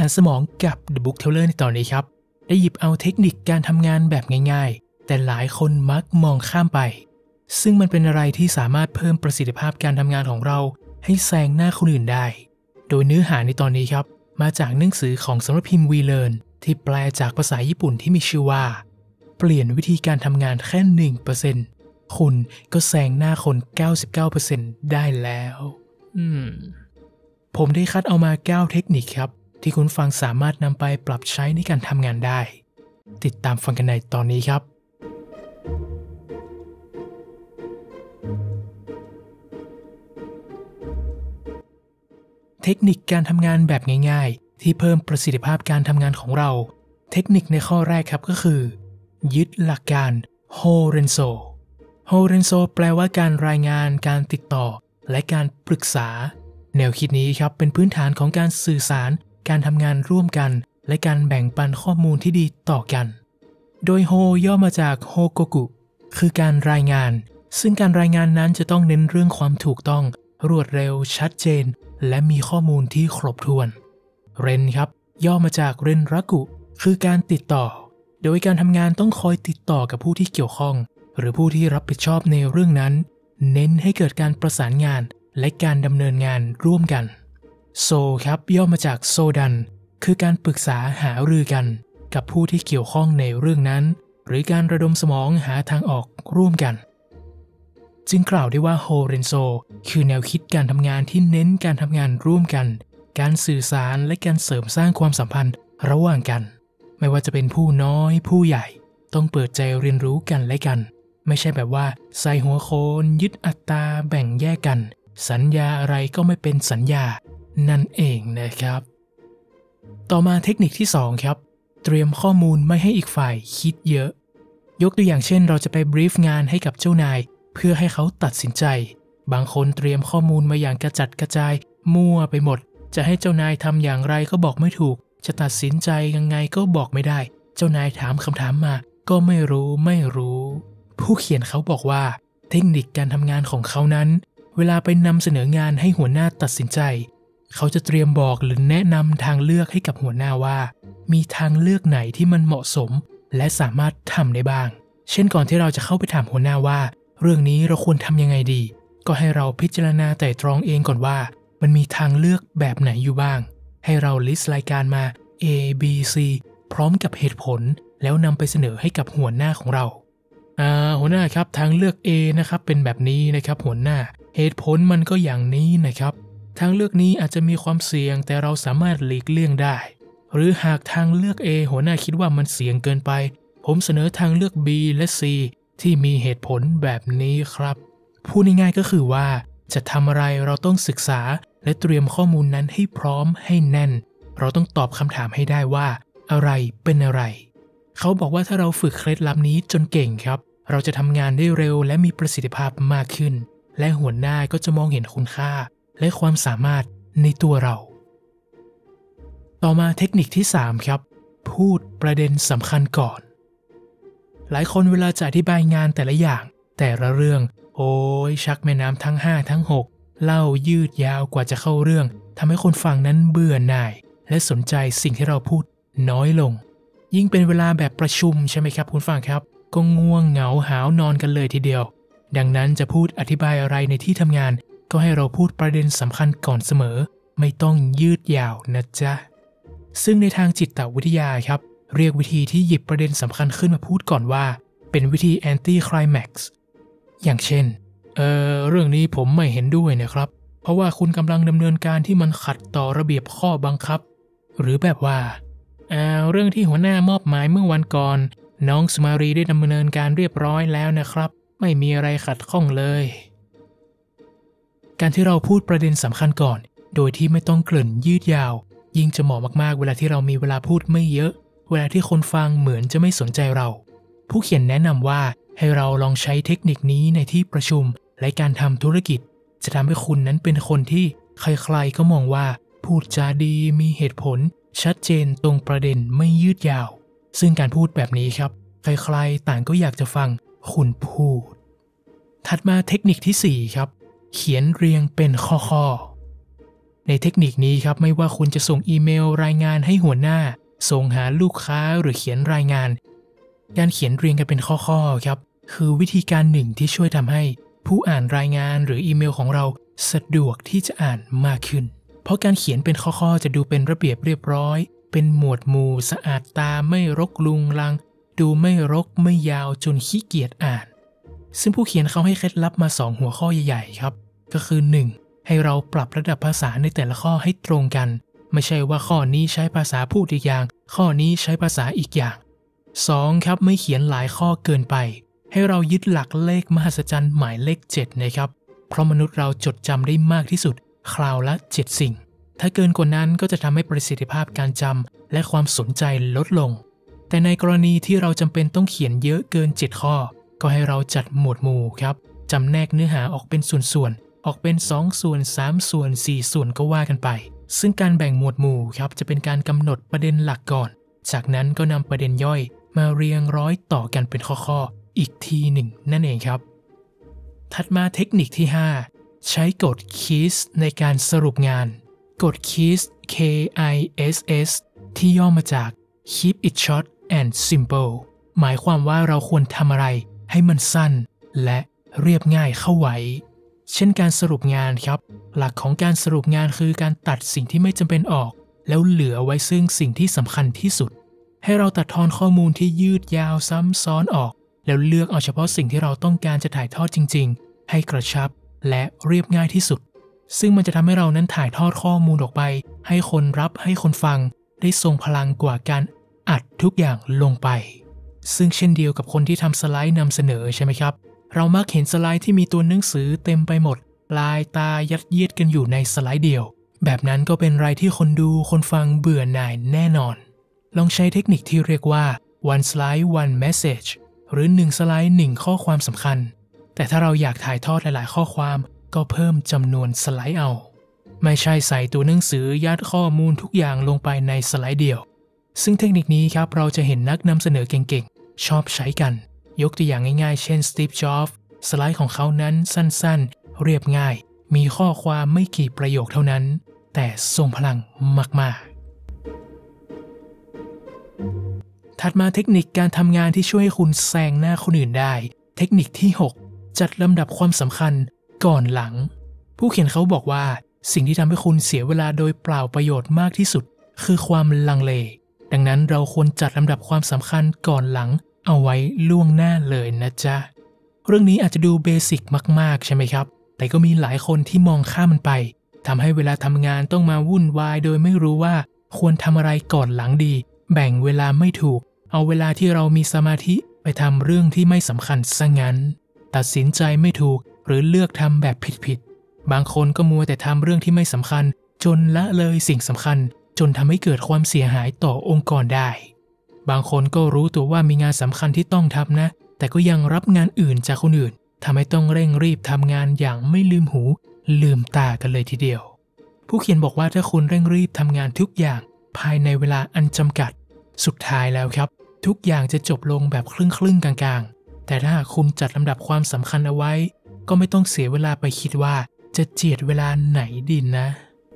นสมองกับ The Book Teller ในตอนนี้ครับได้หยิบเอาเทคนิคการทำงานแบบง่ายๆแต่หลายคนมักมองข้ามไปซึ่งมันเป็นอะไรที่สามารถเพิ่มประสิทธิภาพการทำงานของเราให้แซงหน้าคนอื่นได้โดยเนื้อหาในตอนนี้ครับมาจากหนังสือของสำนักพิมพ์ WeLearn ที่แปลจากภาษาญี่ปุ่นที่มีชื่อว่าเปลี่ยนวิธีการทำงานแค่ 1% คุณก็แซงหน้าคน 99% ได้แล้วผมได้คัดเอามา 9 เทคนิคครับที่คุณฟังสามารถนำไปปรับใช้ในการทำงานได้ติดตามฟังกันในตอนนี้ครับเทคนิคการทำงานแบบง่ายๆที่เพิ่มประสิทธิภาพการทำงานของเราเทคนิคในข้อแรกครับก็คือยึดหลักการโฮเรนโซแปลว่าการรายงานการติดต่อและการปรึกษาแนวคิดนี้ครับเป็นพื้นฐานของการสื่อสารการทำงานร่วมกันและการแบ่งปันข้อมูลที่ดีต่อกันโดยโฮย่อมาจากโฮโกกุคือการรายงานซึ่งการรายงานนั้นจะต้องเน้นเรื่องความถูกต้องรวดเร็วชัดเจนและมีข้อมูลที่ครบถ้วนเรนครับย่อมาจากเรนรักุคือการติดต่อโดยการทำงานต้องคอยติดต่อกับผู้ที่เกี่ยวข้องหรือผู้ที่รับผิดชอบในเรื่องนั้นเน้นให้เกิดการประสานงานและการดำเนินงานร่วมกันโซครับย่อมาจากโซดันคือการปรึกษาหารือกันกับผู้ที่เกี่ยวข้องในเรื่องนั้นหรือการระดมสมองหาทางออกร่วมกันจึงกล่าวได้ว่าโฮเรนโซคือแนวคิดการทำงานที่เน้นการทำงานร่วมกันการสื่อสารและการเสริมสร้างความสัมพันธ์ระหว่างกันไม่ว่าจะเป็นผู้น้อยผู้ใหญ่ต้องเปิดใจเรียนรู้กันและกันไม่ใช่แบบว่าใส่หัวโขนยึดอัตราแบ่งแยกกันสัญญาอะไรก็ไม่เป็นสัญญานั่นเองนะครับต่อมาเทคนิคที่2ครับเตรียมข้อมูลไม่ให้อีกฝ่ายคิดเยอะยกตัวอย่างเช่นเราจะไปบรีฟงานให้กับเจ้านายเพื่อให้เขาตัดสินใจบางคนเตรียมข้อมูลมาอย่างกระจัดกระจายมั่วไปหมดจะให้เจ้านายทำอย่างไรก็บอกไม่ถูกจะตัดสินใจยังไงก็บอกไม่ได้เจ้านายถามคำถามมาก็ไม่รู้ผู้เขียนเขาบอกว่าเทคนิคการทำงานของเขานั้นเวลาไปนำเสนองานให้หัวหน้าตัดสินใจเขาจะเตรียมบอกหรือแนะนำทางเลือกให้กับหัวหน้าว่ามีทางเลือกไหนที่มันเหมาะสมและสามารถทำได้บ้างเช่นก่อนที่เราจะเข้าไปถามหัวหน้าว่าเรื่องนี้เราควรทำยังไงดีก็ให้เราพิจารณาไตร่ตรองเองก่อนว่ามันมีทางเลือกแบบไหนอยู่บ้างให้เราลิสต์รายการมา A B C พร้อมกับเหตุผลแล้วนำไปเสนอให้กับหัวหน้าของเราหัวหน้าครับทางเลือก A นะครับเป็นแบบนี้นะครับหัวหน้าเหตุผลมันก็อย่างนี้นะครับทางเลือกนี้อาจจะมีความเสี่ยงแต่เราสามารถหลีกเลี่ยงได้หรือหากทางเลือก A หัวหน้าคิดว่ามันเสี่ยงเกินไปผมเสนอทางเลือก B และ C ที่มีเหตุผลแบบนี้ครับพูดง่ายๆก็คือว่าจะทำอะไรเราต้องศึกษาและเตรียมข้อมูลนั้นให้พร้อมให้แน่นเราต้องตอบคำถามให้ได้ว่าอะไรเป็นอะไรเขาบอกว่าถ้าเราฝึกเคล็ดลับนี้จนเก่งครับเราจะทำงานได้เร็วและมีประสิทธิภาพมากขึ้นและหัวหน้าก็จะมองเห็นคุณค่าและความสามารถในตัวเราต่อมาเทคนิคที่3ครับพูดประเด็นสำคัญก่อนหลายคนเวลาจะอธิบายงานแต่ละอย่างแต่ละเรื่องโอ้ยชักแม่น้ำทั้ง5ทั้ง6เล่ายืดยาวกว่าจะเข้าเรื่องทำให้คนฟังนั้นเบื่อหน่ายและสนใจสิ่งที่เราพูดน้อยลงยิ่งเป็นเวลาแบบประชุมใช่ไหมครับคุณฟังครับก็ง่วงเหงาหาวนอนกันเลยทีเดียวดังนั้นจะพูดอธิบายอะไรในที่ทำงานก็ให้เราพูดประเด็นสำคัญก่อนเสมอไม่ต้องยืดยาวนะจ๊ะซึ่งในทางจิตวิทยาครับเรียกวิธีที่หยิบประเด็นสำคัญขึ้นมาพูดก่อนว่าเป็นวิธี anti climax อย่างเช่นเรื่องนี้ผมไม่เห็นด้วยนะครับเพราะว่าคุณกำลังดำเนินการที่มันขัดต่อระเบียบข้อบังคับหรือแบบว่าเรื่องที่หัวหน้ามอบหมายเมื่อวันก่อนน้องสุมารีได้ดำเนินการเรียบร้อยแล้วนะครับไม่มีอะไรขัดข้องเลยการที่เราพูดประเด็นสำคัญก่อนโดยที่ไม่ต้องเกริ่นยืดยาวยิ่งจะเหมาะมากๆเวลาที่เรามีเวลาพูดไม่เยอะเวลาที่คนฟังเหมือนจะไม่สนใจเราผู้เขียนแนะนำว่าให้เราลองใช้เทคนิคนี้ในที่ประชุมและการทำธุรกิจจะทำให้คุณนั้นเป็นคนที่ใครๆก็มองว่าพูดจาดีมีเหตุผลชัดเจนตรงประเด็นไม่ยืดยาวซึ่งการพูดแบบนี้ครับใครๆต่างก็อยากจะฟังคุณพูดถัดมาเทคนิคที่4ครับเขียนเรียงเป็นข้อในเทคนิคนี้ครับไม่ว่าคุณจะส่งอีเมลรายงานให้หัวหน้าส่งหาลูกค้าหรือเขียนรายงานการเขียนเรียงกันเป็นข้อๆครับคือวิธีการหนึ่งที่ช่วยทำให้ผู้อ่านรายงานหรืออีเมลของเราสะดวกที่จะอ่านมากขึ้นเพราะการเขียนเป็นข้อๆจะดูเป็นระเบียบเรียบร้อยเป็นหมวดหมู่สะอาดตาไม่รกรุงรังดูไม่รกไม่ยาวจนขี้เกียจอ่านซึ่งผู้เขียนเขาให้เคล็ดลับมา2หัวข้อใหญ่ๆครับก็คือ 1. ให้เราปรับระดับภาษาในแต่ละข้อให้ตรงกันไม่ใช่ว่าข้อนี้ใช้ภาษาพูดอีกอย่างข้อนี้ใช้ภาษาอีกอย่าง 2. ครับไม่เขียนหลายข้อเกินไปให้เรายึดหลักเลขมหัศจรรย์หมายเลข7นะครับเพราะมนุษย์เราจดจำได้มากที่สุดคราวละ7สิ่งถ้าเกินกว่านั้นก็จะทำให้ประสิทธิภาพการจำและความสนใจลดลงแต่ในกรณีที่เราจำเป็นต้องเขียนเยอะเกิน7ข้อก็ให้เราจัดหมวดหมู่ครับจำแนกเนื้อหาออกเป็นส่วนๆออกเป็น2ส่วน3ส่วน4ส่วนก็ว่ากันไปซึ่งการแบ่งหมวดหมู่ครับจะเป็นการกำหนดประเด็นหลักก่อนจากนั้นก็นำประเด็นย่อยมาเรียงร้อยต่อกันเป็นข้อๆอีกทีหนึ่งนั่นเองครับถัดมาเทคนิคที่5ใช้กฎ KISS ในการสรุปงานกฎ KISS KISS ที่ย่อมาจาก Keep it short and simple หมายความว่าเราควรทำอะไรให้มันสั้นและเรียบง่ายเข้าไว้เช่นการสรุปงานครับหลักของการสรุปงานคือการตัดสิ่งที่ไม่จำเป็นออกแล้วเหลือไว้ซึ่งสิ่งที่สำคัญที่สุดให้เราตัดทอนข้อมูลที่ยืดยาวซ้ำซ้อนออกแล้วเลือกเอาเฉพาะสิ่งที่เราต้องการจะถ่ายทอดจริงๆให้กระชับและเรียบง่ายที่สุดซึ่งมันจะทำให้เรานั้นถ่ายทอดข้อมูลออกไปให้คนรับให้คนฟังได้ทรงพลังกว่าการอัดทุกอย่างลงไปซึ่งเช่นเดียวกับคนที่ทำสไลด์นำเสนอใช่ไหมครับเรามักเห็นสไลด์ที่มีตัวหนังสือเต็มไปหมดลายตายัดเยียดกันอยู่ในสไลด์เดียวแบบนั้นก็เป็นไรที่คนดูคนฟังเบื่อหน่ายแน่นอนลองใช้เทคนิคที่เรียกว่า one slide one message หรือ1สไลด์1ข้อความสำคัญแต่ถ้าเราอยากถ่ายทอดหลายๆข้อความก็เพิ่มจำนวนสไลด์เอาไม่ใช่ใส่ตัวหนังสือยัดข้อมูลทุกอย่างลงไปในสไลด์เดียวซึ่งเทคนิคนี้ครับเราจะเห็นนักนำเสนอเก่งๆชอบใช้กันยกตัวอย่างง่ายๆเช่น Steve Jobs สไลด์ของเขานั้นสั้นๆเรียบง่ายมีข้อความไม่กี่ประโยคเท่านั้นแต่ทรงพลังมากๆถัดมาเทคนิคการทำงานที่ช่วยให้คุณแซงหน้าคนอื่นได้เทคนิคที่6จัดลำดับความสำคัญก่อนหลังผู้เขียนเขาบอกว่าสิ่งที่ทำให้คุณเสียเวลาโดยเปล่าประโยชน์มากที่สุดคือความลังเลดังนั้นเราควรจัดลำดับความสำคัญก่อนหลังเอาไว้ล่วงหน้าเลยนะจ๊ะเรื่องนี้อาจจะดูเบสิกมากๆใช่ไหมครับแต่ก็มีหลายคนที่มองข้ามมันไปทำให้เวลาทำงานต้องมาวุ่นวายโดยไม่รู้ว่าควรทำอะไรก่อนหลังดีแบ่งเวลาไม่ถูกเอาเวลาที่เรามีสมาธิไปทำเรื่องที่ไม่สำคัญซะงั้นตัดสินใจไม่ถูกหรือเลือกทำแบบผิดๆบางคนก็มัวแต่ทำเรื่องที่ไม่สำคัญจนละเลยสิ่งสำคัญจนทำให้เกิดความเสียหายต่อองค์กรได้บางคนก็รู้ตัวว่ามีงานสำคัญที่ต้องทำนะแต่ก็ยังรับงานอื่นจากคนอื่นทำให้ต้องเร่งรีบทำงานอย่างไม่ลืมหูลืมตากันเลยทีเดียวผู้เขียนบอกว่าถ้าคุณเร่งรีบทำงานทุกอย่างภายในเวลาอันจำกัดสุดท้ายแล้วครับทุกอย่างจะจบลงแบบครึ่งๆกลางๆแต่ถ้าคุณจัดลำดับความสำคัญเอาไว้ก็ไม่ต้องเสียเวลาไปคิดว่าจะเจียดเวลาไหนดีนะ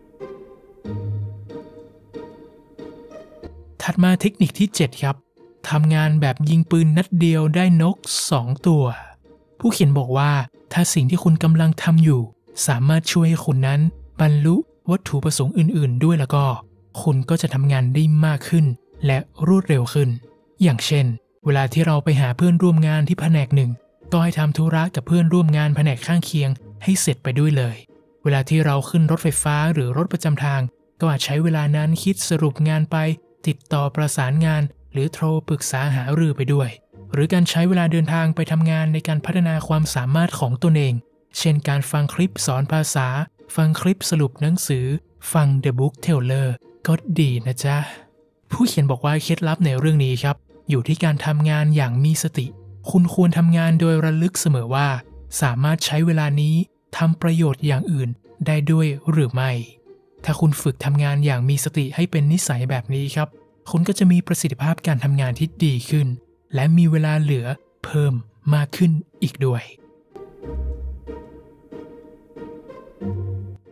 ถัดมาเทคนิคที่7ครับทำงานแบบยิงปืนนัดเดียวได้นก2ตัวผู้เขียนบอกว่าถ้าสิ่งที่คุณกำลังทำอยู่สามารถช่วยให้คุณนั้นบรรลุวัตถุประสงค์อื่นๆด้วยแล้วก็คุณก็จะทำงานได้มากขึ้นและรวดเร็วขึ้นอย่างเช่นเวลาที่เราไปหาเพื่อนร่วมงานที่แผนกหนึ่งก็ให้ทำธุระกับเพื่อนร่วมงานแผนกข้างเคียงให้เสร็จไปด้วยเลยเวลาที่เราขึ้นรถไฟฟ้าหรือรถประจำทางก็อาจใช้เวลานั้นคิดสรุปงานไปติดต่อประสานงานหรือโทรปรึกษาหารือไปด้วยหรือการใช้เวลาเดินทางไปทำงานในการพัฒนาความสามารถของตนเองเช่นการฟังคลิปสอนภาษาฟังคลิปสรุปหนังสือฟัง The Book Teller ก็ดีนะจ๊ะผู้เขียนบอกว่าเคล็ดลับในเรื่องนี้ครับอยู่ที่การทำงานอย่างมีสติคุณควรทำงานโดยระลึกเสมอว่าสามารถใช้เวลานี้ทำประโยชน์อย่างอื่นได้ด้วยหรือไม่ถ้าคุณฝึกทำงานอย่างมีสติให้เป็นนิสัยแบบนี้ครับคุณก็จะมีประสิทธิภาพการทำงานที่ดีขึ้นและมีเวลาเหลือเพิ่มมากขึ้นอีกด้วย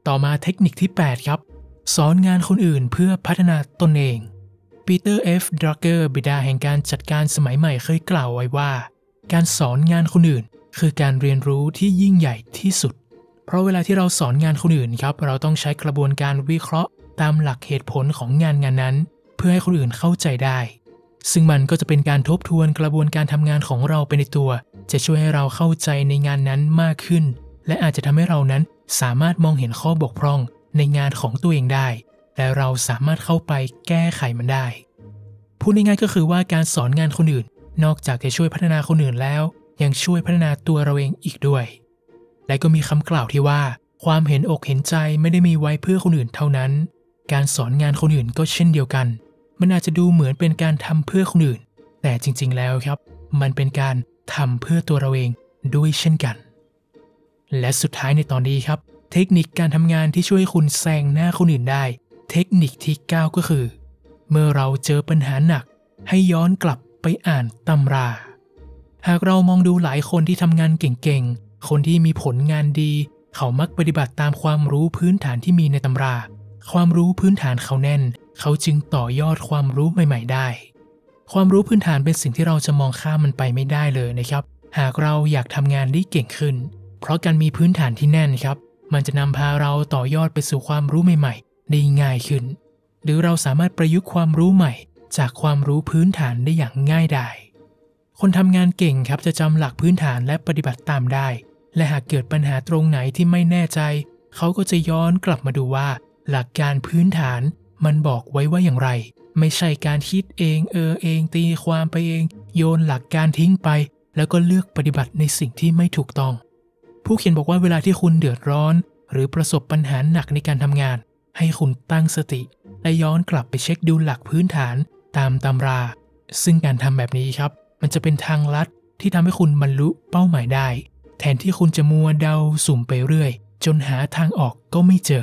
ต่อมาเทคนิคที่ 8 ครับสอนงานคนอื่นเพื่อพัฒนาตนเองปีเตอร์ F. Drucker บิดาแห่งการจัดการสมัยใหม่เคยกล่าวไว้ว่าการสอนงานคนอื่นคือการเรียนรู้ที่ยิ่งใหญ่ที่สุดเพราะเวลาที่เราสอนงานคนอื่นครับเราต้องใช้กระบวนการวิเคราะห์ตามหลักเหตุผลของงานนั้นเพื่อให้คนอื่นเข้าใจได้ซึ่งมันก็จะเป็นการทบทวนกระบวนการทำงานของเราไปในตัวจะช่วยให้เราเข้าใจในงานนั้นมากขึ้นและอาจจะทำให้เรานั้นสามารถมองเห็นข้อบกพร่องในงานของตัวเองได้และเราสามารถเข้าไปแก้ไขมันได้พูดง่ายๆก็คือว่าการสอนงานคนอื่นนอกจากจะช่วยพัฒนาคนอื่นแล้วยังช่วยพัฒนาตัวเราเองอีกด้วยและก็มีคำกล่าวที่ว่าความเห็นอกเห็นใจไม่ได้มีไว้เพื่อคนอื่นเท่านั้นการสอนงานคนอื่นก็เช่นเดียวกันมันอาจจะดูเหมือนเป็นการทำเพื่อคนอื่นแต่จริงๆแล้วครับมันเป็นการทำเพื่อตัวเราเองด้วยเช่นกันและสุดท้ายในตอนนี้ครับเทคนิคการทำงานที่ช่วยคุณแซงหน้าคนอื่นได้เทคนิคที่ 9 ก็คือเมื่อเราเจอปัญหาหนักให้ย้อนกลับไปอ่านตำราหากเรามองดูหลายคนที่ทำงานเก่งๆคนที่มีผลงานดีเขามักปฏิบัติตามความรู้พื้นฐานที่มีในตำราความรู้พื้นฐานเขาแน่นเขาจึงต่อยอดความรู้ใหม่ๆได้ความรู้พื้นฐานเป็นสิ่งที่เราจะมองข้ามมันไปไม่ได้เลยนะครับหากเราอยากทำงานได้เก่งขึ้นเพราะการมีพื้นฐานที่แน่นครับมันจะนำพาเราต่อยอดไปสู่ความรู้ใหม่ๆได้ง่ายขึ้นหรือเราสามารถประยุกต์ความรู้ใหม่จากความรู้พื้นฐานได้อย่างง่ายดายคนทำงานเก่งครับจะจำหลักพื้นฐานและปฏิบัติตามได้และหากเกิดปัญหาตรงไหนที่ไม่แน่ใจเขาก็จะย้อนกลับมาดูว่าหลักการพื้นฐานมันบอกไว้ว่าอย่างไรไม่ใช่การคิดเองเองตีความไปเองโยนหลักการทิ้งไปแล้วก็เลือกปฏิบัติในสิ่งที่ไม่ถูกต้องผู้เขียนบอกว่าเวลาที่คุณเดือดร้อนหรือประสบปัญหาหนักในการทำงานให้คุณตั้งสติและย้อนกลับไปเช็คดูหลักพื้นฐานตามตำราซึ่งการทำแบบนี้ครับมันจะเป็นทางลัดที่ทำให้คุณบรรลุเป้าหมายได้แทนที่คุณจะมัวเดาสุ่มไปเรื่อยจนหาทางออกก็ไม่เจอ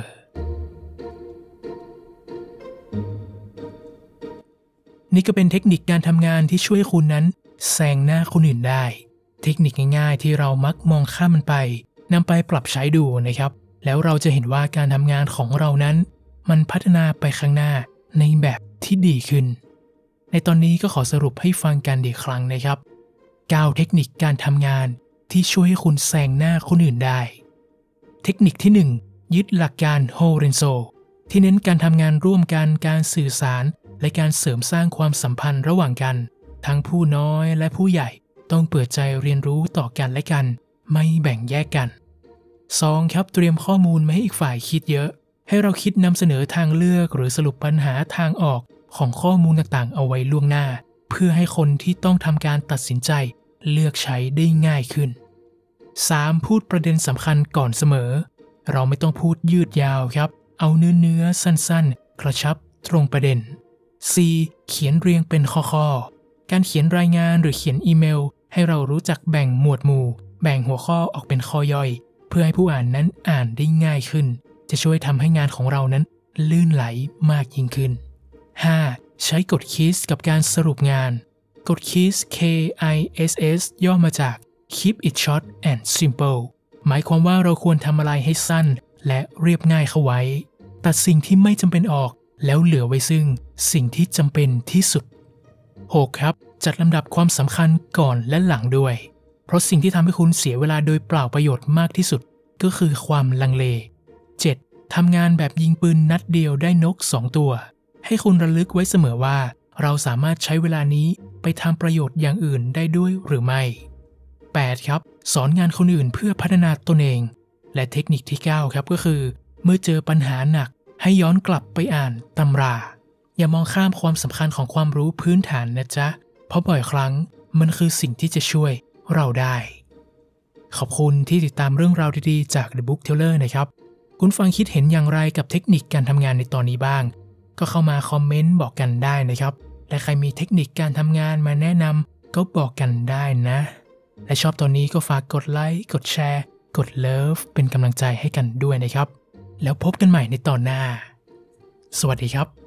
นี่ก็เป็นเทคนิคการทำงานที่ช่วยคุณนั้นแซงหน้าคนอื่นได้เทคนิคง่ายๆที่เรามักมองข้ามมันไปนำไปปรับใช้ดูนะครับแล้วเราจะเห็นว่าการทำงานของเรานั้นมันพัฒนาไปข้างหน้าในแบบที่ดีขึ้นในตอนนี้ก็ขอสรุปให้ฟังกันอีกครั้งนะครับ9เทคนิคการทำงานที่ช่วยให้คุณแซงหน้าคนอื่นได้เทคนิคที่ 1 ยึดหลักการโฮเรนโซที่เน้นการทำงานร่วมกันการสื่อสารและการเสริมสร้างความสัมพันธ์ระหว่างกันทั้งผู้น้อยและผู้ใหญ่ต้องเปิดใจเรียนรู้ต่อกันและกันไม่แบ่งแยกกัน 2. ครับเตรียมข้อมูลไม่ให้อีกฝ่ายคิดเยอะให้เราคิดนำเสนอทางเลือกหรือสรุปปัญหาทางออกของข้อมูลต่างๆเอาไว้ล่วงหน้าเพื่อให้คนที่ต้องทำการตัดสินใจเลือกใช้ได้ง่ายขึ้น 3. พูดประเด็นสำคัญก่อนเสมอเราไม่ต้องพูดยืดยาวครับเอาเนื้อสั้นๆกระชับตรงประเด็น 4. เขียนเรียงเป็นข้อๆการเขียนรายงานหรือเขียนอีเมลให้เรารู้จักแบ่งหมวดหมู่แบ่งหัวข้อออกเป็นข้อย่อยเพื่อให้ผู้อ่านนั้นอ่านได้ง่ายขึ้นจะช่วยทำให้งานของเรานั้นลื่นไหลมากยิ่งขึ้น 5. ใช้กฎ KISS กับการสรุปงานกฎ KISS KISS ย่อมาจาก Keep it short and simple หมายความว่าเราควรทำอะไรให้สั้นและเรียบง่ายเข้าไว้ตัดสิ่งที่ไม่จำเป็นออกแล้วเหลือไว้ซึ่งสิ่งที่จำเป็นที่สุด 6. ครับจัดลำดับความสำคัญก่อนและหลังด้วยเพราะสิ่งที่ทำให้คุณเสียเวลาโดยเปล่าประโยชน์มากที่สุดก็คือความลังเล 7. ทำงานแบบยิงปืนนัดเดียวได้นก2ตัวให้คุณระลึกไว้เสมอว่าเราสามารถใช้เวลานี้ไปทำประโยชน์อย่างอื่นได้ด้วยหรือไม่ 8. ครับสอนงานคนอื่นเพื่อพัฒนาตนเองและเทคนิคที่ 9 ครับก็คือเมื่อเจอปัญหาหนักให้ย้อนกลับไปอ่านตำราอย่ามองข้ามความสำคัญของความรู้พื้นฐานนะจ๊ะเพราะบ่อยครั้งมันคือสิ่งที่จะช่วยเราได้ขอบคุณที่ติดตามเรื่องราวดีๆจาก The Book Teller นะครับคุณฟังคิดเห็นอย่างไรกับเทคนิคการทำงานในตอนนี้บ้างก็เข้ามาคอมเมนต์บอกกันได้นะครับและใครมีเทคนิคการทำงานมาแนะนำก็บอกกันได้นะและชอบตอนนี้ก็ฝากกดไลค์กดแชร์กดเลิฟเป็นกำลังใจให้กันด้วยนะครับแล้วพบกันใหม่ในตอนหน้าสวัสดีครับ